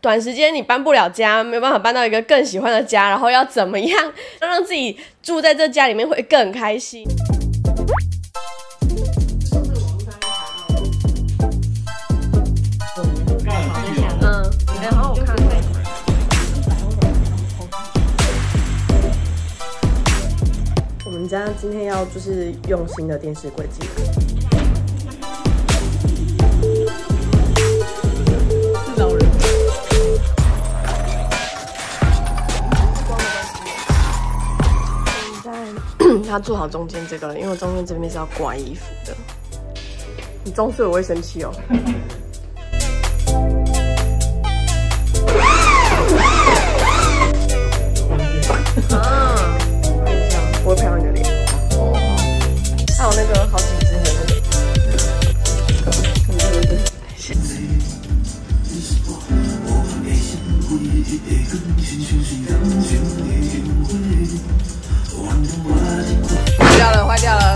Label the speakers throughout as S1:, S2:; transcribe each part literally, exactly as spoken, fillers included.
S1: 短时间你搬不了家，没有办法搬到一个更喜欢的家，然后要怎么样让自己住在这家里面会更开心？嗯，哎，好好看。我们家今天要就是用新的电视柜进来。 他做好中间这个了，因为我中间这边是要挂衣服的。你装睡我会生气哦。啊，等一下，我会拍到你的脸。哦。还有那个好几只的那个。对对对。坏掉了，坏掉了。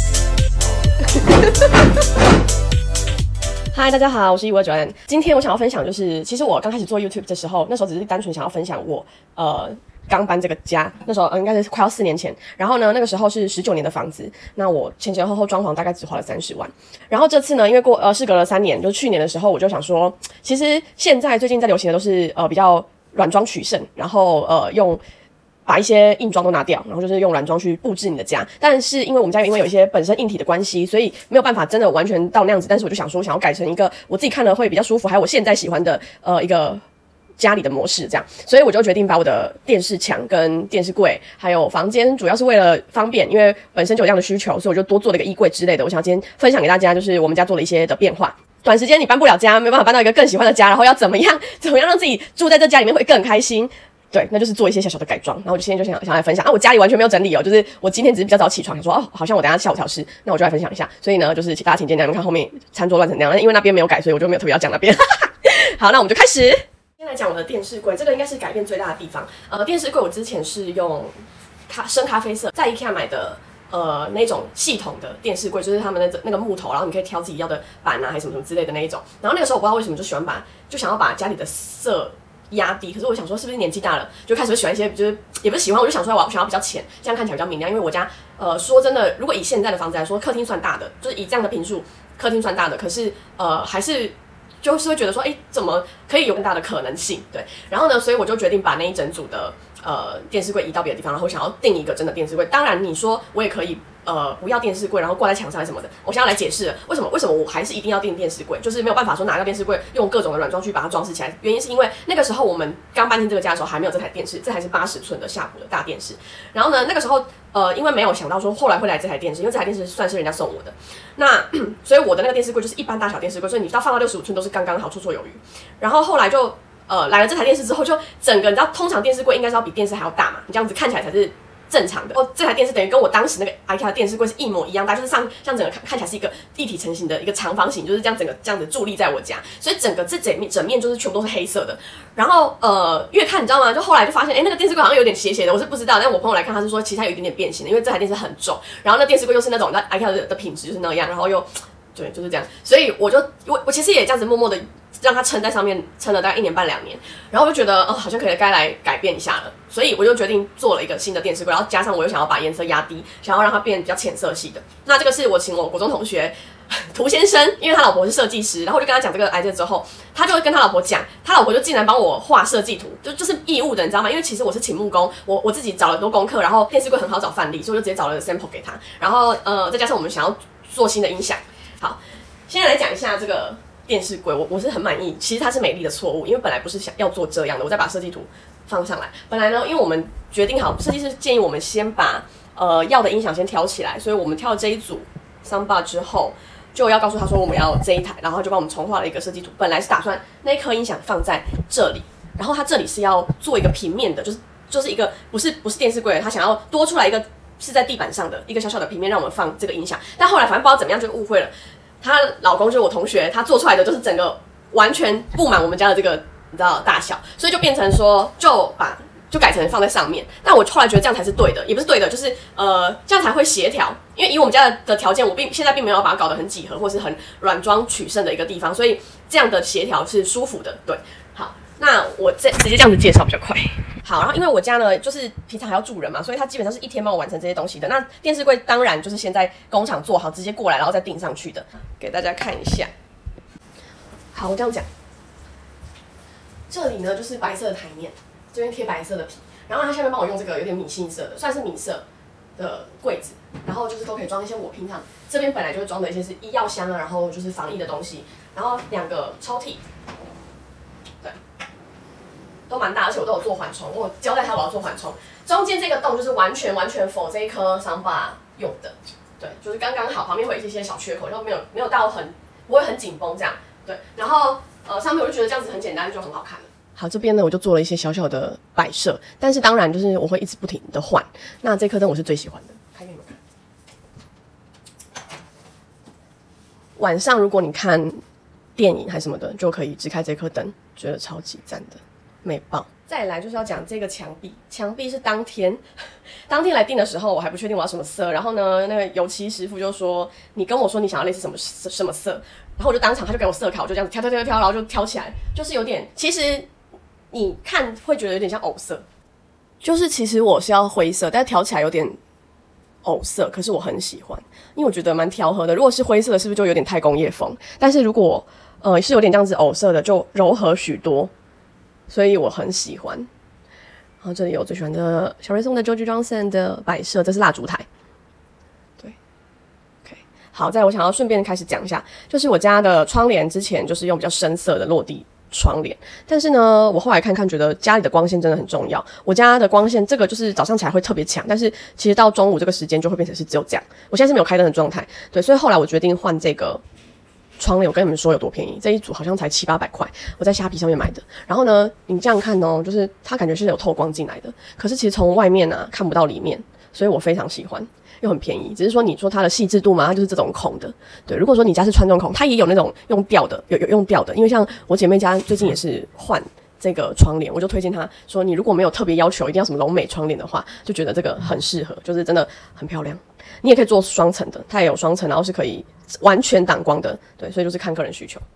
S1: 嗨，大家好，我是一五二九安。今天我想要分享，就是其实我刚开始做 YouTube 的时候，那时候只是单纯想要分享我呃刚搬这个家，那时候、呃、应该是快要四年前。然后呢，那个时候是十九年的房子，那我前前后后装潢大概只花了三十万。然后这次呢，因为过呃事隔了三年，就去年的时候，我就想说，其实现在最近在流行的都是呃比较软装取胜，然后呃用。 把一些硬装都拿掉，然后就是用软装去布置你的家。但是因为我们家因为有一些本身硬体的关系，所以没有办法真的完全到那样子。但是我就想说，想要改成一个我自己看了会比较舒服，还有我现在喜欢的呃一个家里的模式这样。所以我就决定把我的电视墙跟电视柜，还有房间，主要是为了方便，因为本身就有这样的需求，所以我就多做了一个衣柜之类的。我想今天分享给大家，就是我们家做了一些的变化。 短时间你搬不了家，没有办法搬到一个更喜欢的家，然后要怎么样，怎么样让自己住在这家里面会更开心？对，那就是做一些小小的改装。然后我就现在就想想来分享啊，我家里完全没有整理哦，就是我今天只是比较早起床，想说哦，好像我等一下下午才要吃，那我就来分享一下。所以呢，就是大家请见谅，你们看后面餐桌乱成那样，因为那边没有改，所以我就没有特别要讲那边。好，那我们就开始。先来讲我的电视柜，这个应该是改变最大的地方。呃，电视柜我之前是用咖深咖啡色，在 IKEA 买的。 呃，那种系统的电视柜，就是他们的那个木头，然后你可以挑自己要的板啊，还是什么什么之类的那一种。然后那个时候我不知道为什么就喜欢把，就想要把家里的色压低。可是我想说，是不是年纪大了，就开始喜欢一些，就是也不是喜欢，我就想说我想要比较浅，这样看起来比较明亮。因为我家，呃，说真的，如果以现在的房子来说，客厅算大的，就是以这样的坪数，客厅算大的，可是呃还是。 就是会觉得说，哎，怎么可以有更大的可能性？对，然后呢，所以我就决定把那一整组的呃电视柜移到别的地方，然后想要订一个真的电视柜。当然，你说我也可以呃不要电视柜，然后挂在墙上什么的。我现在来解释为什么为什么我还是一定要订电视柜，就是没有办法说拿到电视柜用各种的软装去把它装饰起来。原因是因为那个时候我们刚搬进这个家的时候还没有这台电视，这台是八十寸的夏普的大电视。然后呢，那个时候呃因为没有想到说后来会来这台电视，因为这台电视算是人家送我的。那所以我的那个电视柜就是一般大小电视柜，所以你到放到六十五寸都是刚刚好，绰绰有余。然后后来就呃来了这台电视之后，就整个你知道，通常电视柜应该是要比电视还要大嘛，你这样子看起来才是正常的。哦，这台电视等于跟我当时那个 IKEA 的电视柜是一模一样大，就是上像整个看看起来是一个立体成型的一个长方形，就是这样整个这样子伫立在我家，所以整个这整面整面就是全部都是黑色的。然后呃越看你知道吗？就后来就发现，哎，那个电视柜好像有点斜斜的，我是不知道，但我朋友来看，他是说其实它有一点点变形的，因为这台电视很重，然后那电视柜又是那种那 IKEA 的, 的品质就是那样，然后又。 对，就是这样，所以我就我我其实也这样子默默的让它撑在上面，撑了大概一年半两年，然后我就觉得哦，好像可以该来改变一下了，所以我就决定做了一个新的电视柜，然后加上我又想要把颜色压低，想要让它变比较浅色系的。那这个是我请我国中同学涂先生，因为他老婆是设计师，然后我就跟他讲这个 idea 之后，他就跟他老婆讲，他老婆就竟然帮我画设计图，就就是义务的，你知道吗？因为其实我是请木工，我我自己找了很多功课，然后电视柜很好找范例，所以我就直接找了 sample 给他，然后呃再加上我们想要做新的音响，好。 现在来讲一下这个电视柜，我我是很满意。其实它是美丽的错误，因为本来不是想要做这样的。我再把设计图放上来。本来呢，因为我们决定好，设计师建议我们先把呃要的音响先挑起来，所以我们挑了这一组 soundbar 之后，就要告诉他说我们要这一台，然后就帮我们重画了一个设计图。本来是打算那一颗音响放在这里，然后它这里是要做一个平面的，就是就是一个不是不是电视柜，他想要多出来一个是在地板上的一个小小的平面，让我们放这个音响。但后来反正不知道怎么样就误会了。 她老公就是我同学，他做出来的就是整个完全布满我们家的这个你知道大小，所以就变成说就把就改成放在上面。但我后来觉得这样才是对的，也不是对的，就是呃这样才会协调。因为以我们家的条件，我并现在并没有把它搞得很几何或是很软装取胜的一个地方，所以这样的协调是舒服的。对，好， 那我这直接这样子介绍比较快。好，然后因为我家呢，就是平常还要住人嘛，所以他基本上是一天帮我完成这些东西的。那电视柜当然就是先在工厂做好，直接过来，然后再钉上去的。给大家看一下。好，我这样讲。这里呢就是白色的台面，这边贴白色的皮，然后他下面帮我用这个有点米杏色的，算是米色的柜子，然后就是都可以装一些我平常这边本来就会装的一些是医药箱啊，然后就是防疫的东西，然后两个抽屉。都蛮大，而且我都有做缓冲，我交代他我要做缓冲。中间这个洞就是完全完全否这一颗桑巴用的，对，就是刚刚好，旁边会有一些些小缺口，然后没有没有到很不会很紧绷这样，对。然后呃上面我就觉得这样子很简单，就很好看了。好，这边呢我就做了一些小小的摆设，但是当然就是我会一直不停的换。那这颗灯我是最喜欢的，开给你们看。晚上如果你看电影还什么的，就可以只开这颗灯，觉得超级赞的。美爆！再来就是要讲这个墙壁，墙壁是当天当天来订的时候，我还不确定我要什么色。然后呢，那个油漆师傅就说：“你跟我说你想要类似什么什么色。”然后我就当场他就给我色卡，我就这样子挑挑挑挑，然后就挑起来，就是有点，其实你看会觉得有点像藕色，就是其实我是要灰色，但是挑起来有点藕色，可是我很喜欢，因为我觉得蛮调和的。如果是灰色的，是不是就有点太工业风？但是如果呃是有点这样子藕色的，就柔和许多。所以我很喜欢，然后这里有最喜欢的小瑞松的 Joji Johnson 的摆设，这是蜡烛台。对 ，OK， 好，再来我想要顺便开始讲一下，就是我家的窗帘之前就是用比较深色的落地窗帘，但是呢，我后来看看觉得家里的光线真的很重要。我家的光线这个就是早上起来会特别强，但是其实到中午这个时间就会变成是只有这样。我现在是没有开灯的状态，对，所以后来我决定换这个。窗帘我跟你们说有多便宜，这一组好像才七八百块，我在虾皮上面买的。然后呢，你这样看哦，就是它感觉是有透光进来的，可是其实从外面啊看不到里面，所以我非常喜欢，又很便宜。只是说你说它的细致度嘛，它就是这种孔的。对，如果说你家是穿这种孔，它也有那种用吊的，有有用吊的，因为像我姐妹家最近也是换这个窗帘，我就推荐她说，你如果没有特别要求一定要什么龙美窗帘的话，就觉得这个很适合，就是真的很漂亮。你也可以做双层的，它也有双层，然后是可以完全挡光的，对，所以就是看个人需求。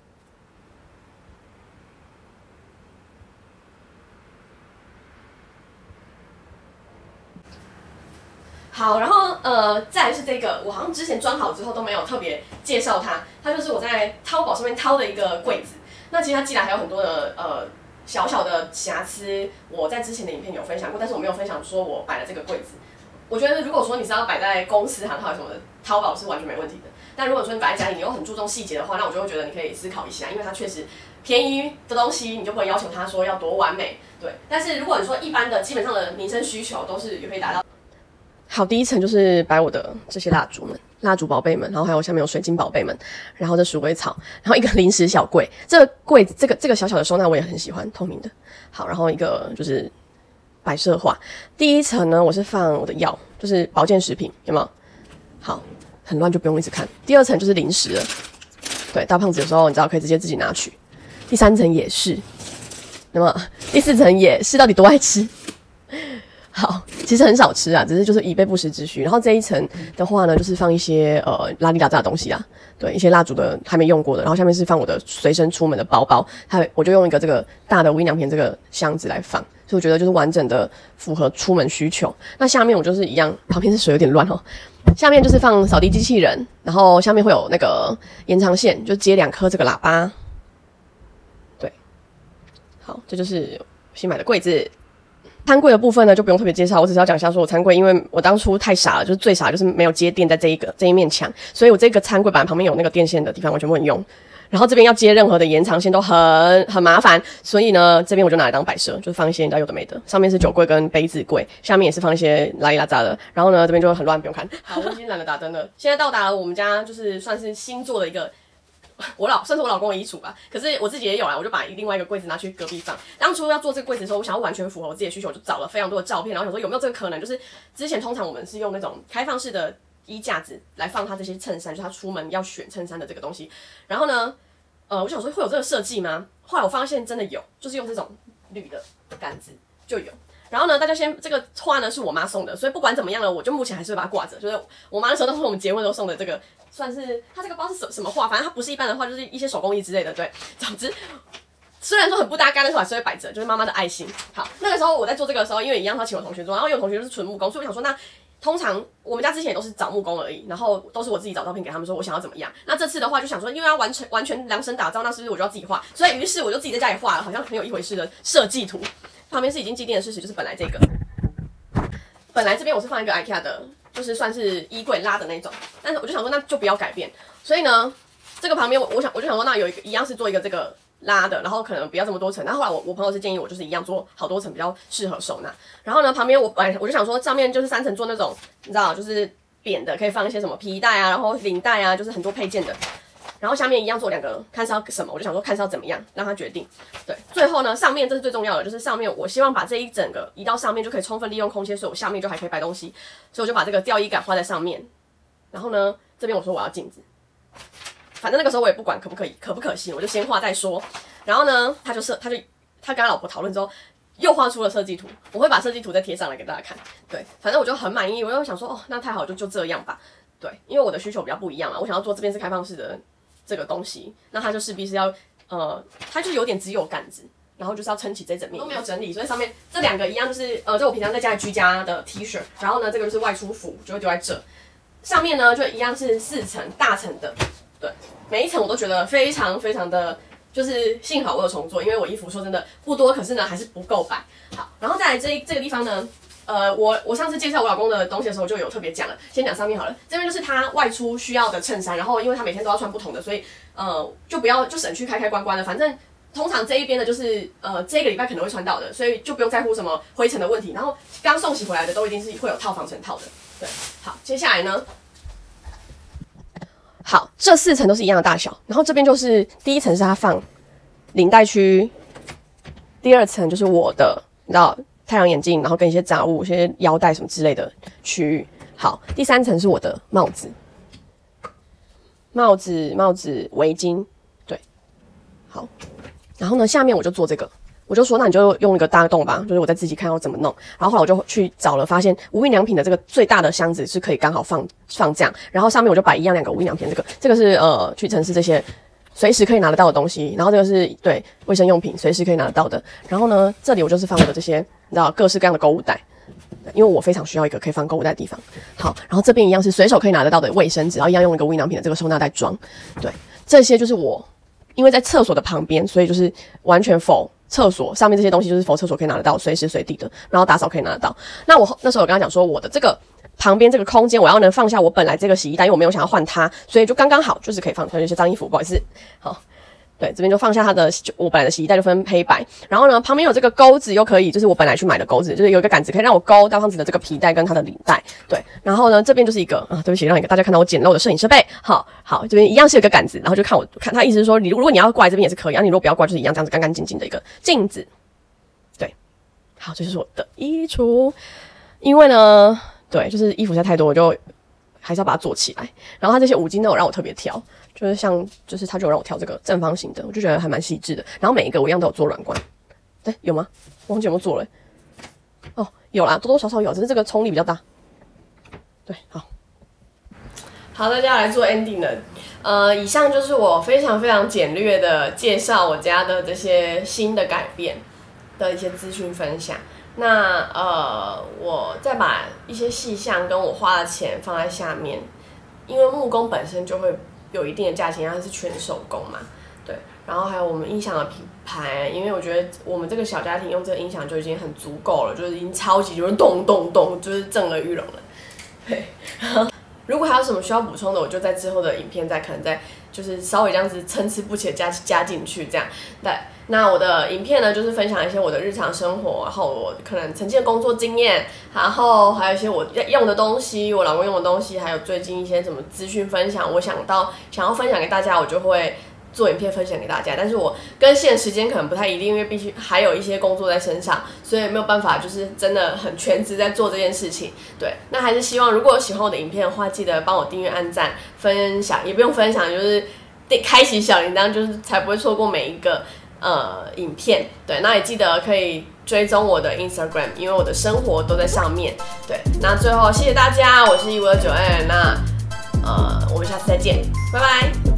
S1: 好，然后呃，再来是这个，我好像之前装好之后都没有特别介绍它，它就是我在淘宝上面淘的一个柜子。那其实它寄来还有很多的呃小小的瑕疵，我在之前的影片有分享过，但是我没有分享说我摆了这个柜子。我觉得如果说你是要摆在公司行号什么的，淘宝是完全没问题的。但如果说你摆在家里，你又很注重细节的话，那我就会觉得你可以思考一下，因为它确实便宜的东西，你就不会要求它说要多完美，对。但是如果你说一般的基本上的民生需求都是也可以达到。好，第一层就是摆我的这些蜡烛们、蜡烛宝贝们，然后还有下面有水晶宝贝们，然后这鼠尾草，然后一个零食小柜，这个柜子这个这个小小的收纳我也很喜欢，透明的。好，然后一个就是摆设画。第一层呢，我是放我的药，就是保健食品，有没有？好，很乱就不用一直看。第二层就是零食了，对，大胖子有时候你知道可以直接自己拿取。第三层也是，那么第四层也是，到底多爱吃？好，其实很少吃啊，只是就是以备不时之需。然后这一层的话呢，就是放一些呃拉里拉杂的东西啊，对，一些蜡烛的还没用过的。然后下面是放我的随身出门的包包，它我就用一个这个大的无印良品这个箱子来放，所以我觉得就是完整的符合出门需求。那下面我就是一样，旁边是水有点乱哦。下面就是放扫地机器人，然后下面会有那个延长线，就接两颗这个喇叭。对，好，这就是新买的柜子。餐柜的部分呢，就不用特别介绍，我只是要讲一下说我餐柜，因为我当初太傻了，就是最傻就是没有接电在这一个这一面墙，所以我这个餐柜板旁边有那个电线的地方，我全部很用。然后这边要接任何的延长线都很很麻烦，所以呢，这边我就拿来当摆设，就放一些你知道有的没的。上面是酒柜跟杯子柜，下面也是放一些拉里拉杂的。然后呢，这边就很乱，不用看。好，我已经懒得打灯了。现在到达了我们家就是算是新做的一个。我老算是我老公的衣橱吧，可是我自己也有啦，我就把另外一个柜子拿去隔壁放。当初要做这个柜子的时候，我想要完全符合我自己的需求，就找了非常多的照片，然后想说有没有这个可能，就是之前通常我们是用那种开放式的衣架子来放他这些衬衫，就是他出门要选衬衫的这个东西。然后呢，呃，我想说会有这个设计吗？后来我发现真的有，就是用这种铝的杆子就有。然后呢，大家先这个画呢是我妈送的，所以不管怎么样呢，我就目前还是会把它挂着。就是我妈那时候当时我们结婚都送的这个，算是它这个不知道是什什么画，反正它不是一般的画，就是一些手工艺之类的。对，总之虽然说很不搭嘎，但是我还是会摆着，就是妈妈的爱心。好，那个时候我在做这个的时候，因为一样他请我同学做，然后因为我同学就是纯木工，所以我想说那。通常我们家之前也都是找木工而已，然后都是我自己找照片给他们说我想要怎么样。那这次的话就想说，因为要完全完全量身打造，那是不是我就要自己画？所以于是我就自己在家里画了，好像很有一回事的设计图。旁边是已经既定的事实，就是本来这个，本来这边我是放一个 IKEA 的，就是算是衣柜拉的那种，但是我就想说那就不要改变。所以呢，这个旁边我我想我就想说那有一个一样是做一个这个。拉的，然后可能不要这么多层。然后后来我我朋友是建议我就是一样做好多层比较适合收纳。然后呢，旁边我本来我就想说上面就是三层做那种你知道就是扁的，可以放一些什么皮带啊，然后领带啊，就是很多配件的。然后下面一样做两个，看是要什么，我就想说看是要怎么样，让他决定。对，最后呢，上面这是最重要的，就是上面我希望把这一整个移到上面就可以充分利用空间，所以我下面就还可以摆东西，所以我就把这个吊衣杆画在上面。然后呢，这边我说我要镜子。反正那个时候我也不管可不可以可不可行，我就先画再说。然后呢，他就设他就他跟他老婆讨论之后，又画出了设计图。我会把设计图再贴上来给大家看。对，反正我就很满意。我就想说，哦，那太好，就就这样吧。对，因为我的需求比较不一样嘛，我想要做这边是开放式的这个东西，那他就势必是要呃，他就有点只有杆子，然后就是要撑起这整面都没有整理，所以上面这两个一样就是呃，就我平常在家里居家的 T 恤，然后呢，这个就是外出服，就会丢在这。上面呢就一样是四层大层的。对，每一层我都觉得非常非常的，就是幸好我有重做，因为我衣服说真的不多，可是呢还是不够摆。好，然后再来这这个地方呢，呃，我我上次介绍我老公的东西的时候就有特别讲了，先讲上面好了，这边就是他外出需要的衬衫，然后因为他每天都要穿不同的，所以呃就不要就省去开开关关了，反正通常这一边的就是呃这个礼拜可能会穿到的，所以就不用在乎什么灰尘的问题，然后刚送洗回来的都一定是会有套防尘套的。对，好，接下来呢。好，这四层都是一样的大小，然后这边就是第一层是它放领带区，第二层就是我的，你知道太阳眼镜，然后跟一些杂物、一些腰带什么之类的区域。好，第三层是我的帽子，帽子、帽子、围巾，对，好，然后呢，下面我就做这个。我就说，那你就用一个大洞吧，就是我再自己看要怎么弄。然后后来我就去找了，发现无印良品的这个最大的箱子是可以刚好放放这样，然后上面我就摆一样两个无印良品这个，这个是呃屈臣氏这些随时可以拿得到的东西，然后这个是对卫生用品随时可以拿得到的。然后呢，这里我就是放我的这些你知道各式各样的购物袋，因为我非常需要一个可以放购物袋的地方。好，然后这边一样是随手可以拿得到的卫生纸，然后一样用一个无印良品的这个收纳袋装。对，这些就是我因为在厕所的旁边，所以就是完全否。厕所上面这些东西就是否厕所可以拿得到，随时随地的，然后打扫可以拿得到。那我那时候我跟他讲说，我的这个旁边这个空间，我要能放下我本来这个洗衣袋，因为我没有想要换它，所以就刚刚好，就是可以放下一些脏衣服，不好意思，好。对，这边就放下它的，我本来的洗衣袋就分黑白，然后呢，旁边有这个钩子，又可以，就是我本来去买的钩子，就是有一个杆子可以让我勾大胖子的这个皮带跟它的领带。对，然后呢，这边就是一个啊，对不起，让一个大家看到我简陋的摄影设备。好，好，这边一样是有一个杆子，然后就看我看他意思是说，你如果你要挂在这边也是可以，啊，你如果不要挂，就是一样这样子干干净净的一个镜子。对，好，这就是我的衣橱，因为呢，对，就是衣服实在太多，我就还是要把它做起来。然后它这些五金呢，我让我特别挑。就是像，就是他就有让我挑这个正方形的，我就觉得还蛮细致的。然后每一个我一样都有做软罐，对，有吗？我忘记有没有做了、欸。哦，有啦，多多少少有，只是这个冲力比较大。对，好，好，大家来做 ending 了。呃，以上就是我非常非常简略的介绍我家的这些新的改变的一些资讯分享。那呃，我再把一些细项跟我花的钱放在下面，因为木工本身就会。有一定的价钱，它是全手工嘛，对。然后还有我们音响的品牌，因为我觉得我们这个小家庭用这个音响就已经很足够了，就是已经超级就是咚咚咚，就是震耳欲聋了。对。如果还有什么需要补充的，我就在之后的影片再可能再就是稍微这样子参差不齐的加加进去这样。对。那我的影片呢，就是分享一些我的日常生活，然后我可能曾经的工作经验，然后还有一些我用的东西，我老公用的东西，还有最近一些什么资讯分享，我想到想要分享给大家，我就会做影片分享给大家。但是我更新的时间可能不太一定，因为必须还有一些工作在身上，所以没有办法就是真的很全职在做这件事情。对，那还是希望如果有喜欢我的影片的话，记得帮我订阅、按赞、分享，也不用分享，就是开启小铃铛，就是才不会错过每一个。呃，影片对，那也记得可以追踪我的 Instagram， 因为我的生活都在上面。对，那最后谢谢大家，我是一五二九 N， 那呃，我们下次再见，拜拜。